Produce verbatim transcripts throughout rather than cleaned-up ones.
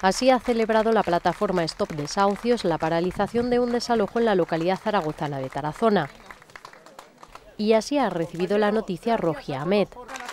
Así ha celebrado la plataforma Stop Desahucios la paralización de un desalojo en la localidad zaragozana de Tarazona. Y así ha recibido la noticia Rogia Ahmed.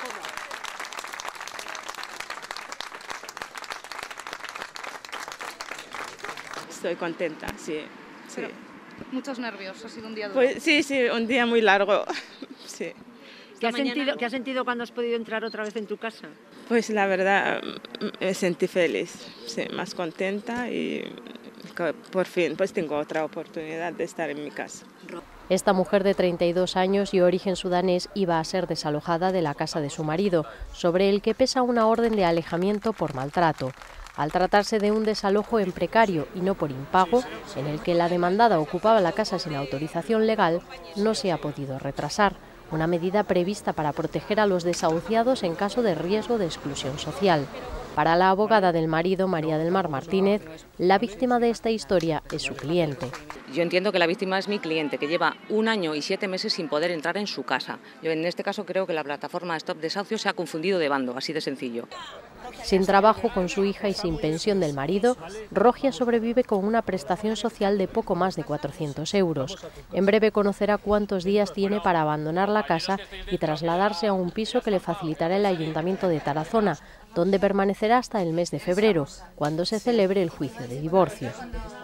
Estoy contenta, sí. sí. Muchos nervios, ha sido un día duro. Pues, sí, sí, un día muy largo. Sí. ¿Qué has, sentido, ¿Qué has sentido cuando has podido entrar otra vez en tu casa? Pues la verdad me sentí feliz, sí, más contenta y por fin pues tengo otra oportunidad de estar en mi casa. Esta mujer de treinta y dos años y origen sudanés iba a ser desalojada de la casa de su marido, sobre el que pesa una orden de alejamiento por maltrato. Al tratarse de un desalojo en precario y no por impago, en el que la demandada ocupaba la casa sin autorización legal, no se ha podido retrasar, una medida prevista para proteger a los desahuciados en caso de riesgo de exclusión social. Para la abogada del marido, María del Mar Martínez, la víctima de esta historia es su cliente. Yo entiendo que la víctima es mi cliente, que lleva un año y siete meses sin poder entrar en su casa. Yo en este caso creo que la plataforma Stop Desahucios se ha confundido de bando, así de sencillo. Sin trabajo, con su hija y sin pensión del marido, Rogia sobrevive con una prestación social de poco más de cuatrocientos euros. En breve conocerá cuántos días tiene para abandonar la casa y trasladarse a un piso que le facilitará el Ayuntamiento de Tarazona, donde permanecerá hasta el mes de febrero, cuando se celebre el juicio de divorcio.